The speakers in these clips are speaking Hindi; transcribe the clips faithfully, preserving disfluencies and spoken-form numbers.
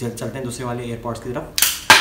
जल्द चलते हैं दूसरे वाले एयरपॉड्स की तरफ।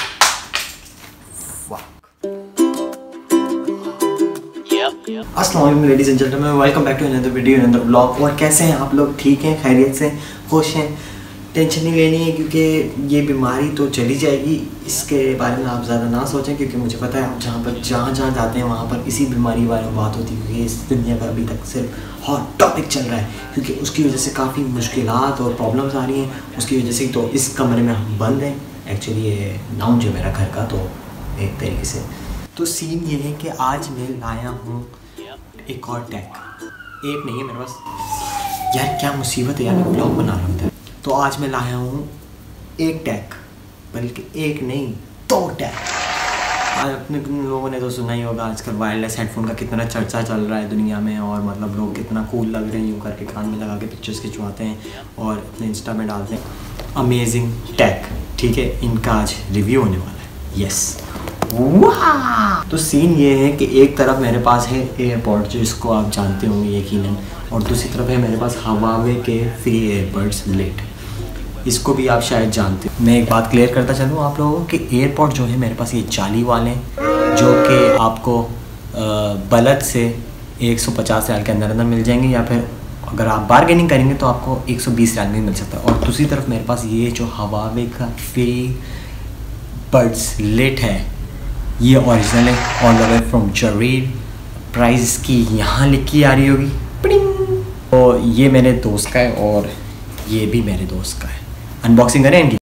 अस्सलाम वालेकुम ladies and gentleman, welcome back to another video another blog. और कैसे हैं आप लोग? ठीक हैं, खैरियत से, खुश हैं? टेंशन नहीं लेनी है क्योंकि ये बीमारी तो चली जाएगी, इसके बारे में आप ज़्यादा ना सोचें क्योंकि मुझे पता है आप जहाँ पर जहाँ जहाँ जाते हैं वहाँ पर इसी बीमारी के बारे में बात होती है क्योंकि इस दुनिया का अभी तक सिर्फ हॉट टॉपिक चल रहा है क्योंकि उसकी वजह से काफ़ी मुश्किलात और प्रॉब्लम्स आ रही हैं उसकी वजह से। तो इस कमरे में हम बंद हैं। एक्चुअली ये लाउंज है मेरा घर का, तो एक तरीके से तो सीन ये है कि आज मैं लाया हूँ एक और टैग। एक नहीं है मेरे पास, यार क्या मुसीबत है यार, मैं ब्लॉग बना रहा था। तो आज मैं लाया हूँ एक टैग, बल्कि एक नहीं दो टैग। आज अपने लोगों ने तो सुना ही होगा आजकल वायरलेस हेडफोन का कितना चर्चा चल रहा है दुनिया में, और मतलब लोग कितना कूल लग रहे हैं यूँ करके कान में लगा के पिक्चर्स खिंचवाते हैं और अपने इंस्टा में डालते हैं। अमेजिंग टैग, ठीक है, इनका आज रिव्यू होने वाला है। यस, वाह। तो सीन ये है कि एक तरफ मेरे पास है एयरपॉड, जो इसको आप जानते होंगे यकीनन, और दूसरी तरफ है मेरे पास हवावे के फ्री एयरबड्स लाइट, इसको भी आप शायद जानते हो। मैं एक बात क्लियर करता चलूँ आप लोगों को कि एयरपॉड जो है मेरे पास ये चाली वाले हैं जो कि आपको बलद से एक सौ पचास रियाल के अंदर अंदर मिल जाएंगे, या फिर अगर आप बारगेनिंग करेंगे तो आपको एक सौ बीस रियाल में मिल सकता है। और दूसरी तरफ मेरे पास ये जो हवावे का फ्री बड्स लाइट है, ये ओरिजिनल है, all the way from Jarir. Price इसकी यहाँ लिखी आ रही होगी, तो ये मेरे दोस्त का है और ये भी मेरे दोस्त का है। अनबॉक्सिंग करें इनकी।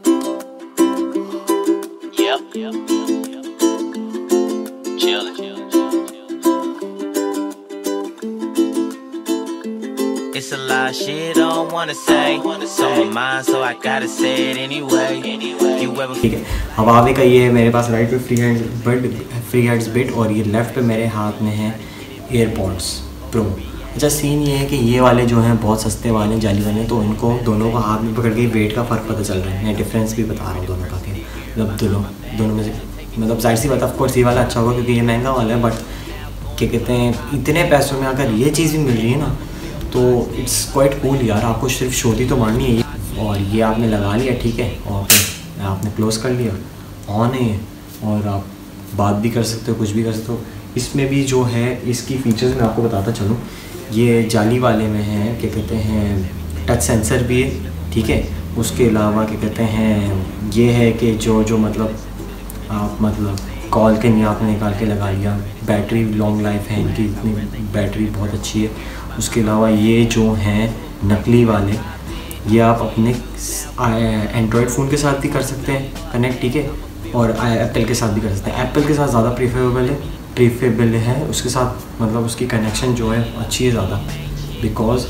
It's a lot of shit I don't wanna say. It's on my mind, so I gotta say it anyway. You ever? ठीक है, हवावे का ये मेरे पास राइट पे free hands bud free hands bit और ये लेफ्ट पे मेरे हाथ में है एयरपॉड्स प्रो। अच्छा, सीन ये है कि ये वाले जो हैं बहुत सस्ते वाले हैं, जाली वाले, तो इनको दोनों को हाथ में पकड़ के वेट का फ़र्क पता चल रहा है। मैं डिफरेंस भी बता रहा हूँ दोनों का, मतलब दोनों दोनों में से मतलब जाहिर सी बात ऑफ कोर्स ये वाला अच्छा होगा क्योंकि ये महंगा वाला है, बट क्या कहते हैं इतने पैसों में अगर ये चीज़ भी मिल रही है ना तो इट्स क्वाइट कूल यार। आपको सिर्फ शोधी तो मारनी है ये, और ये आपने लगा लिया, ठीक है, और फिर आपने क्लोज़ कर लिया, ऑन है और आप बात भी कर सकते हो, कुछ भी कर सकते हो। इसमें भी जो है इसकी फ़ीचर्स मैं आपको बताता चलूँ, ये जाली वाले में है क्या कहते हैं टच सेंसर भी है, ठीक है। उसके अलावा क्या कहते हैं ये है कि जो जो मतलब आप मतलब कॉल के लिए आपने निकाल के लगा लिया। बैटरी लॉन्ग लाइफ है इनकी, इतनी बैटरी बहुत अच्छी है। उसके अलावा ये जो हैं नकली वाले, ये आप अपने एंड्रॉयड फ़ोन के साथ भी कर सकते हैं कनेक्ट, ठीक है, और एप्पल के साथ भी कर सकते हैं। एप्पल के साथ ज़्यादा प्रीफरेबल है प्रीफरेबल है उसके साथ, मतलब उसकी कनेक्शन जो है अच्छी है ज़्यादा, बिकॉज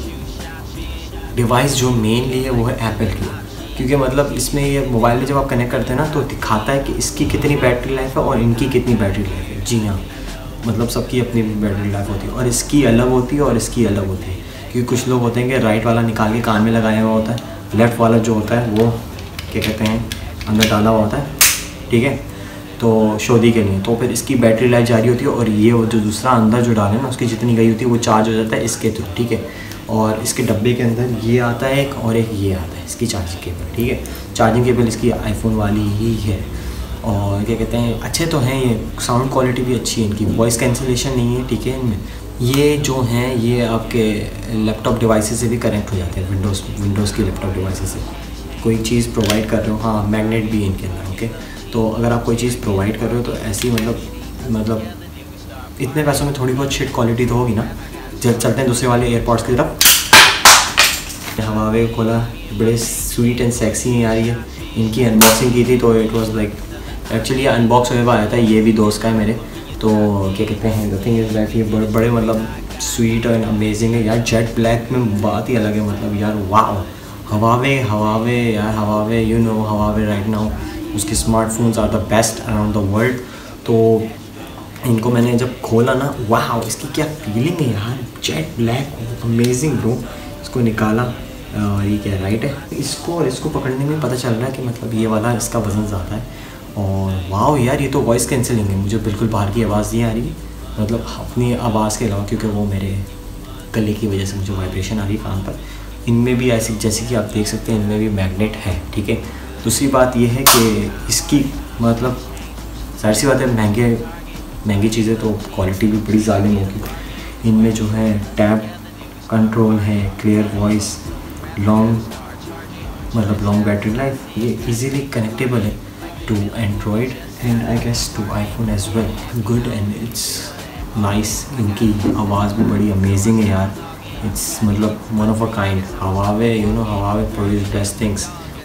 डिवाइस जो मेनली है वो है एप्पल की, क्योंकि मतलब इसमें ये मोबाइल में जब आप कनेक्ट करते हैं ना तो दिखाता है कि इसकी कितनी बैटरी लाइफ है और इनकी कितनी बैटरी लाइफ है। जी हाँ, मतलब सबकी अपनी बैटरी लाइफ होती है और इसकी अलग होती है और इसकी अलग होती है, क्योंकि कुछ लोग होते हैं कि राइट वाला निकाल के कान में लगाया हुआ होता है, लेफ़्ट वाला जो होता है वो क्या कहते हैं अंदर डाला हुआ होता है, ठीक है, तो शोधी के लिए। तो फिर इसकी बैटरी लाइफ जारी होती है और ये जो दूसरा अंदर जो डाले ना उसकी जितनी गई होती है वो चार्ज हो जाता है इसके थ्रू, ठीक है। और इसके डब्बे के अंदर ये आता है एक, और एक ये आता है इसकी चार्जिंग केबल, ठीक है। चार्जिंग केबल इसकी आईफोन वाली ही है, और क्या कहते हैं अच्छे तो हैं ये, साउंड क्वालिटी भी अच्छी है इनकी, वॉइस कैंसिलेशन नहीं है, ठीक है। इनमें ये जो हैं ये आपके लैपटॉप डिवाइसेस से भी कनेक्ट हो जाते हैं, विंडोज़ विंडोज़ की लैपटॉप डिवाइसेस से कोई चीज़ प्रोवाइड कर रहे हो, हाँ मैग्नेट भी है इनके अंदर, ओके। तो अगर आप कोई चीज़ प्रोवाइड कर रहे हो तो ऐसी मतलब मतलब इतने पैसों में थोड़ी बहुत शिट क्वालिटी तो होगी ना। जब चलते हैं दूसरे वाले एयरपॉड्स की तरफ। हवावे को खोला, बड़े स्वीट एंड सेक्सी हैं यार। ये इनकी अनबॉक्सिंग की थी तो it was like actually unbox हुए आया था, ये भी दोस्त का है मेरे, तो क्या कहते हैं द थिंग इज़ दैट ये बड़े बड़े मतलब स्वीट एंड अमेजिंग है यार। जेट ब्लैक में बात ही अलग है, मतलब यार वाह। हवावे हवावे यार Huawei, you know Huawei right now उसके smartphones are the best around the world. तो इनको मैंने जब खोला ना, वाह इसकी क्या फीलिंग है यार, जेट ब्लैक अमेजिंग ब्रो। इसको निकाला, आ, ये क्या राइट है, इसको और इसको पकड़ने में पता चल रहा है कि मतलब ये वाला इसका वज़न ज़्यादा है। और वाह यार ये तो वॉइस कैंसिलिंग है, मुझे बिल्कुल बाहर की आवाज़ नहीं आ रही, मतलब अपनी आवाज़ के अलावा, क्योंकि वो मेरे गले की वजह से मुझे वाइब्रेशन आ रही है कान पर। इनमें भी ऐसी जैसे कि आप देख सकते हैं इनमें भी मैग्नेट है, ठीक है। दूसरी बात ये है कि इसकी मतलब सारी सी बात है, महंगे महंगी चीज़ें तो क्वालिटी भी बड़ी ज़ालिम होगी। इनमें जो है टैब कंट्रोल है, क्लियर वॉइस, लॉन्ग मतलब लॉन्ग बैटरी लाइफ, ये इजीली कनेक्टेबल है to android and I guess to iPhone as well. Good and it's nice. इनकी आवाज़ भी बड़ी अमेजिंग है यार, इट्स मतलब one of a kind. Huawei, you know Huawei produce best things.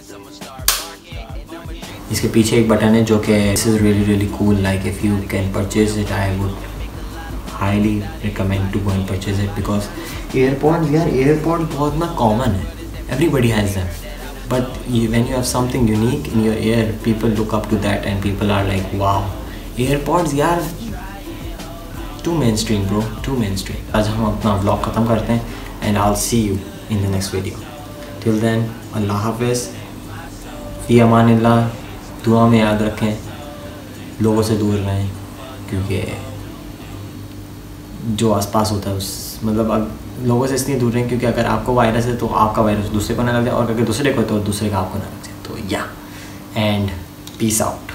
इसके पीछे एक बटन है जो कि this is really really cool, like if you can purchase it I would highly recommend to go and purchase it, because airpods यार एयरपॉड बहुत ना कॉमन है, everybody has them, but you, when you have something unique in your ear, people look up to that and people are like wow, AirPods यार too mainstream bro, too mainstream। आज हम अपना vlog ख़त्म करते हैं and I'll see you in the next video. Till then, अल्लाह हाफ़िज़, फ़ी अमानिल्लाह। दुआ में याद रखें, लोगों से दूर रहें, क्योंकि जो आसपास होता है उस मतलब अब लोगों से इसलिए दूर रहें क्योंकि अगर आपको वायरस है तो आपका वायरस दूसरे को ना लग जाए, और अगर दूसरे को तो दूसरे का आपको ना लग जाए। तो या एंड पीस आउट।